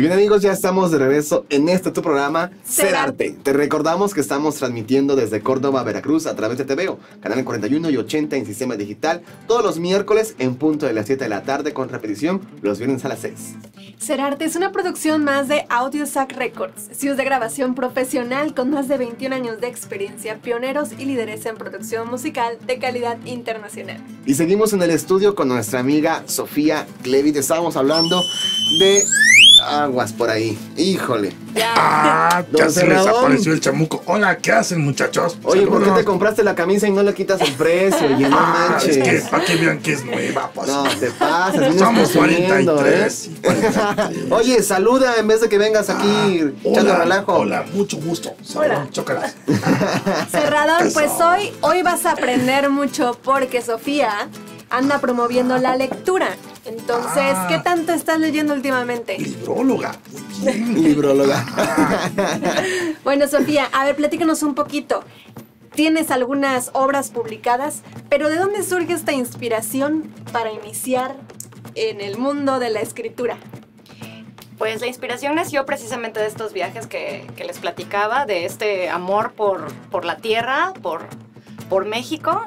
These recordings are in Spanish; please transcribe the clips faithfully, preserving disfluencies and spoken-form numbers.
bien amigos, ya estamos de regreso en este tu programa Ser Arte. Te recordamos que estamos transmitiendo desde Córdoba, Veracruz a través de T V O, canal cuarenta y uno y ochenta en sistema digital, todos los miércoles en punto de las siete de la tarde con repetición los viernes a las seis. Ser Arte es una producción más de AudioSac Records, estudios de grabación profesional con más de veintiún años de experiencia, pioneros y líderes en producción musical de calidad internacional. Y seguimos en el estudio con nuestra amiga Sofía Clevit. Estábamos hablando de aguas por ahí. Híjole. Ya. Ah, ya se les apareció el chamuco. Hola, ¿qué hacen, muchachos? Oye, Saludos. ¿por qué te compraste la camisa y no le quitas el precio? Oye, no Ah, manches. es que para que vean que es nueva, pues. No, te pasas. vienes Somos presumiendo, cuarenta y tres. ¿eh? Y cuarenta y tres. Oye, saluda en vez de que vengas aquí Ah, echando hola, relajo. hola, mucho gusto. Hola. Chócalas. Cerrador, Eso. pues hoy, hoy vas a aprender mucho porque Sofía anda promoviendo la lectura. Entonces, Ah. ¿qué tanto estás leyendo últimamente? Libróloga. Muy bien. Libróloga. Bueno, Sofía, a ver, platícanos un poquito. Tienes algunas obras publicadas, pero ¿de dónde surge esta inspiración para iniciar en el mundo de la escritura? Pues la inspiración nació precisamente de estos viajes que, que les platicaba, de este amor por, por la tierra, por, por México.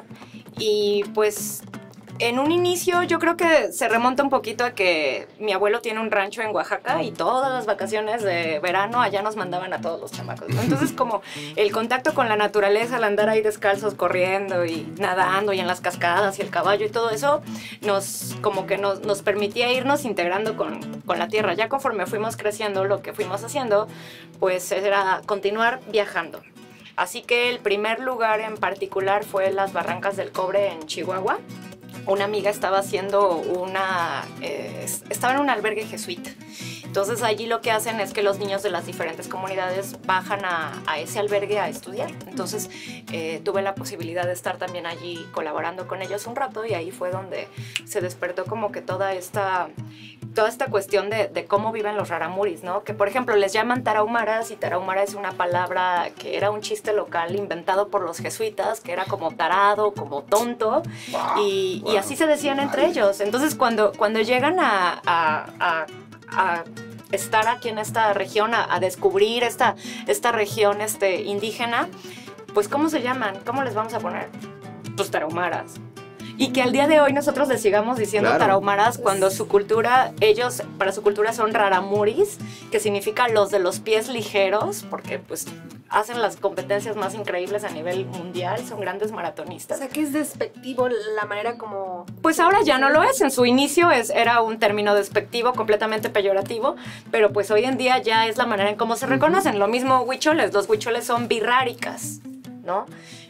Y pues en un inicio yo creo que se remonta un poquito a que mi abuelo tiene un rancho en Oaxaca y todas las vacaciones de verano allá nos mandaban a todos los chamacos, ¿no? Entonces como el contacto con la naturaleza, el andar ahí descalzos corriendo y nadando y en las cascadas y el caballo y todo eso, nos como que nos, nos permitía irnos integrando con, con la tierra. Ya conforme fuimos creciendo, lo que fuimos haciendo pues era continuar viajando. Así que el primer lugar en particular fue las Barrancas del Cobre en Chihuahua. Una amiga estaba haciendo una, eh, estaba en un albergue jesuita. Entonces allí lo que hacen es que los niños de las diferentes comunidades bajan a, a ese albergue a estudiar. Entonces eh, tuve la posibilidad de estar también allí colaborando con ellos un rato y ahí fue donde se despertó como que toda esta, toda esta cuestión de, de cómo viven los raramuris, ¿no? Que por ejemplo les llaman tarahumaras y tarahumara es una palabra que era un chiste local inventado por los jesuitas, que era como tarado, como tonto, Wow, y, wow. y así se decían entre ellos. Entonces cuando, cuando llegan a, a, a, a estar aquí en esta región, a, a descubrir esta, esta región este, indígena, pues ¿cómo se llaman? ¿Cómo les vamos a poner? Pues tarahumaras. Y que al día de hoy nosotros les sigamos diciendo Claro. tarahumaras cuando su cultura, ellos, para su cultura son raramuris, que significa los de los pies ligeros, porque pues hacen las competencias más increíbles a nivel mundial, son grandes O maratonistas. sea, que es despectivo la manera como... Pues ahora ya no lo es, en su inicio es, era un término despectivo, completamente peyorativo, pero pues hoy en día ya es la manera en cómo se reconocen. Lo mismo huicholes, los huicholes son birráricas, ¿no?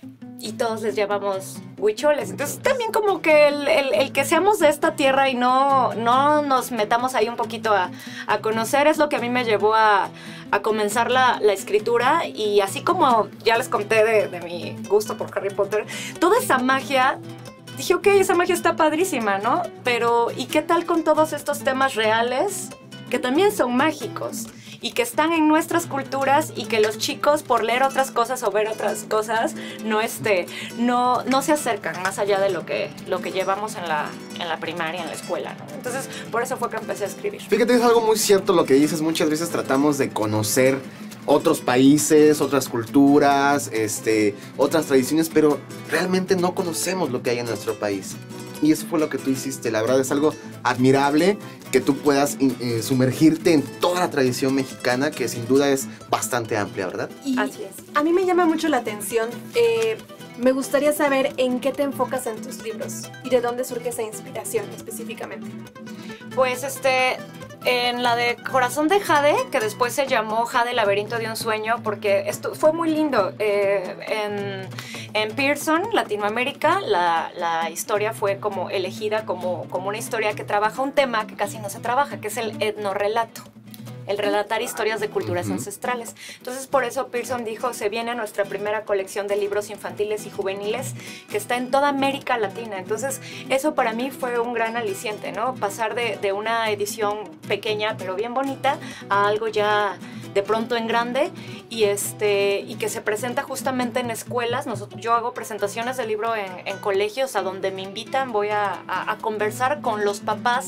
Y todos les llamamos huicholes. Entonces también como que el, el, el que seamos de esta tierra y no, no nos metamos ahí un poquito a, a conocer es lo que a mí me llevó a, a comenzar la, la escritura. Y así como ya les conté de, de mi gusto por Harry Potter, toda esa magia, dije, ok, esa magia está padrísima, ¿no? Pero ¿y qué tal con todos estos temas reales que también son mágicos? Y que están en nuestras culturas y que los chicos por leer otras cosas o ver otras cosas no, este, no, no se acercan más allá de lo que, lo que llevamos en la, en la primaria, en la escuela, ¿no? Entonces por eso fue que empecé a escribir. Fíjate, es algo muy cierto lo que dices. Muchas veces tratamos de conocer otros países, otras culturas, este, otras tradiciones, pero realmente no conocemos lo que hay en nuestro país. Y eso fue lo que tú hiciste. La verdad es algo admirable que tú puedas eh, sumergirte en toda la tradición mexicana, que sin duda es bastante amplia, ¿verdad? Y Así es. a mí me llama mucho la atención. Eh, me gustaría saber en qué te enfocas en tus libros y de dónde surge esa inspiración específicamente. Pues este, en la de Corazón de Jade, que después se llamó Jade Laberinto de un Sueño, porque esto fue muy lindo. Eh, en, en Pearson, Latinoamérica, la, la historia fue como elegida como, como una historia que trabaja un tema que casi no se trabaja, que es el etnorrelato. El relatar historias de culturas Uh-huh. ancestrales. Entonces, por eso Pearson dijo, se viene nuestra primera colección de libros infantiles y juveniles que está en toda América Latina. Entonces, eso para mí fue un gran aliciente, ¿no? Pasar de, de una edición pequeña, pero bien bonita, a algo ya de pronto en grande y, este, y que se presenta justamente en escuelas. Nosotros, yo hago presentaciones de libro en, en colegios a donde me invitan, voy a, a, a conversar con los papás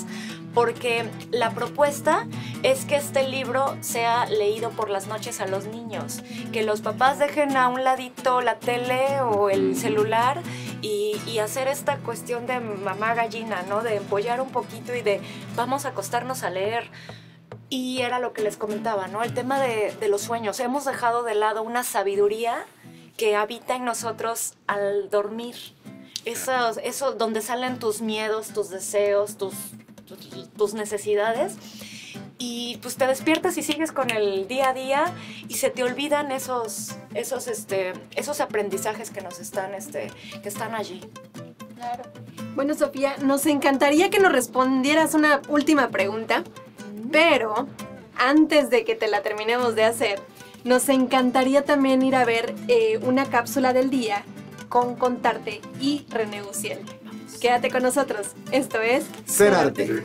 porque la propuesta es que este libro sea leído por las noches a los niños, que los papás dejen a un ladito la tele o el celular y, y hacer esta cuestión de mamá gallina, ¿no? De empollar un poquito y de vamos a acostarnos a leer. Y era lo que les comentaba, ¿no? El tema de, de los sueños. Hemos dejado de lado una sabiduría que habita en nosotros al dormir. Eso, eso donde salen tus miedos, tus deseos, tus, tus, tus necesidades. Y pues te despiertas y sigues con el día a día y se te olvidan esos, esos, este, esos aprendizajes que nos están, este, que están allí. Claro. Bueno, Sofía, nos encantaría que nos respondieras una última pregunta. Pero antes de que te la terminemos de hacer, nos encantaría también ir a ver eh, una cápsula del día con Contarte y René Uciel. Quédate con nosotros. Esto es Ser Arte.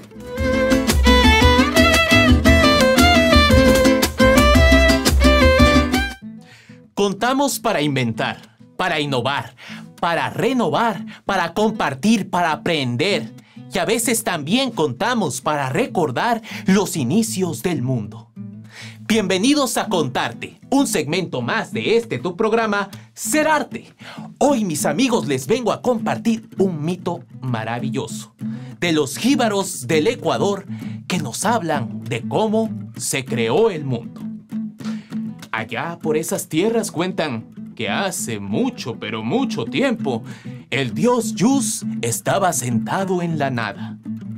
Contamos para inventar, para innovar, para renovar, para compartir, para aprender. Y a veces también contamos para recordar los inicios del mundo. Bienvenidos a Contarte, un segmento más de este tu programa, Ser Arte. Hoy, mis amigos, les vengo a compartir un mito maravilloso de los jíbaros del Ecuador que nos hablan de cómo se creó el mundo. Allá por esas tierras cuentan que hace mucho, pero mucho tiempo, el dios Yus estaba sentado en la nada.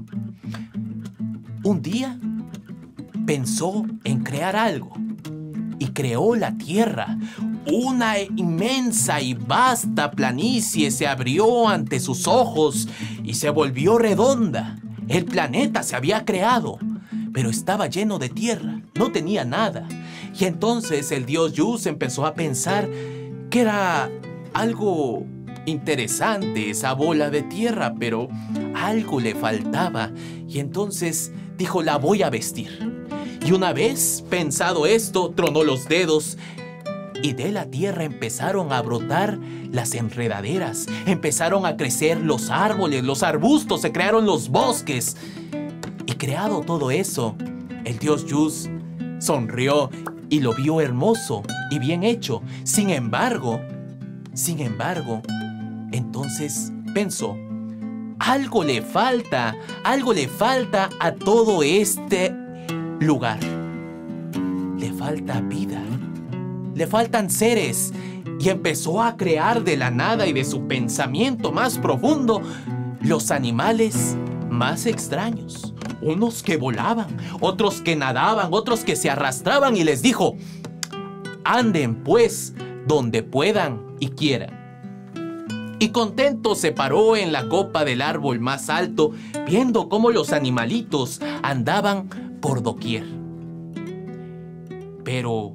Un día pensó en crear algo y creó la tierra. Una inmensa y vasta planicie se abrió ante sus ojos y se volvió redonda. El planeta se había creado, pero estaba lleno de tierra, no tenía nada. Y entonces el dios Yus empezó a pensar que era algo interesante esa bola de tierra, pero algo le faltaba. Y entonces dijo, la voy a vestir. Y una vez pensado esto, tronó los dedos y de la tierra empezaron a brotar las enredaderas. Empezaron a crecer los árboles, los arbustos, se crearon los bosques. Y creado todo eso, el dios Yus sonrió y lo vio hermoso y bien hecho. Sin embargo, sin embargo, entonces pensó, algo le falta, algo le falta a todo este lugar. Le falta vida, le faltan seres. Y empezó a crear de la nada y de su pensamiento más profundo los animales más extraños. Unos que volaban, otros que nadaban, otros que se arrastraban y les dijo, anden pues donde puedan y quieran. Y contento se paró en la copa del árbol más alto, viendo cómo los animalitos andaban por doquier. Pero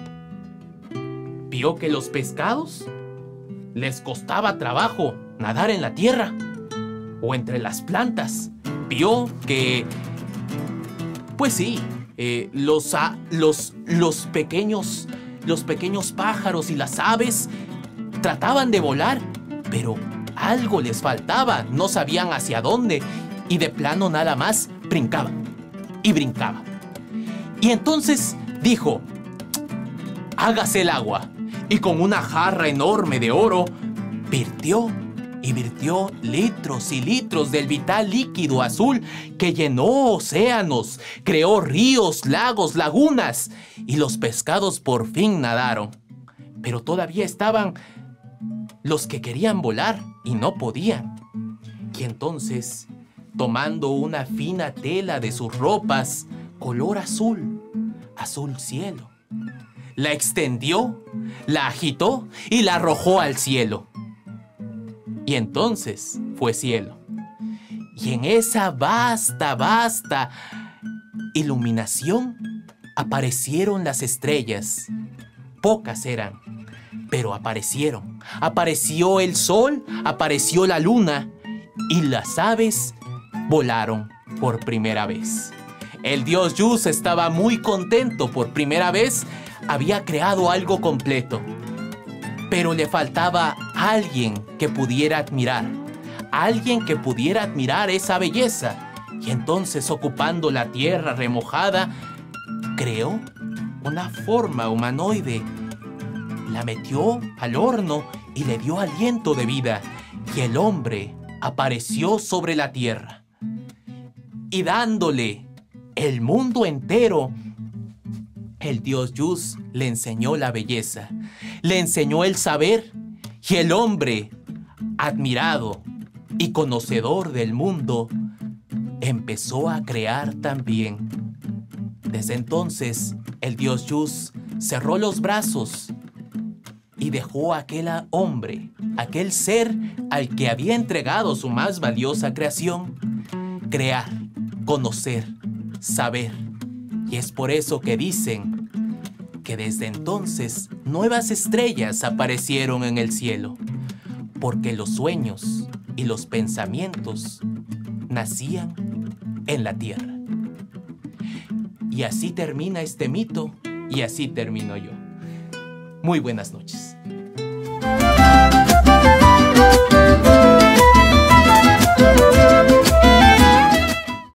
vio que los pescados les costaba trabajo nadar en la tierra o entre las plantas. Vio que, pues sí, eh, los, a, los, los, pequeños, los pequeños pájaros y las aves trataban de volar, pero algo les faltaba, no sabían hacia dónde y de plano nada más brincaban y brincaban. Y entonces dijo, hágase el agua, y con una jarra enorme de oro virtió y virtió litros y litros del vital líquido azul que llenó océanos, creó ríos, lagos, lagunas, y los pescados por fin nadaron. Pero todavía estaban los que querían volar y no podían. Y entonces, tomando una fina tela de sus ropas, color azul, azul cielo, la extendió, la agitó y la arrojó al cielo. Y entonces fue cielo. Y en esa vasta, vasta iluminación aparecieron las estrellas. Pocas eran, pero aparecieron. Apareció el sol, apareció la luna y las aves volaron por primera vez. El dios Yus estaba muy contento. Por primera vez había creado algo completo. Pero le faltaba alguien que pudiera admirar. Alguien que pudiera admirar esa belleza. Y entonces, ocupando la tierra remojada, creó una forma humanoide. La metió al horno y le dio aliento de vida. Y el hombre apareció sobre la tierra. Y dándole el mundo entero, el dios Yuz le enseñó la belleza, le enseñó el saber, y el hombre, admirado y conocedor del mundo, empezó a crear también. Desde entonces, el dios Yuz cerró los brazos y dejó a aquel hombre, aquel ser al que había entregado su más valiosa creación, crear, conocer, saber. Y es por eso que dicen que desde entonces nuevas estrellas aparecieron en el cielo, porque los sueños y los pensamientos nacían en la tierra. Y así termina este mito, y así termino yo. Muy buenas noches.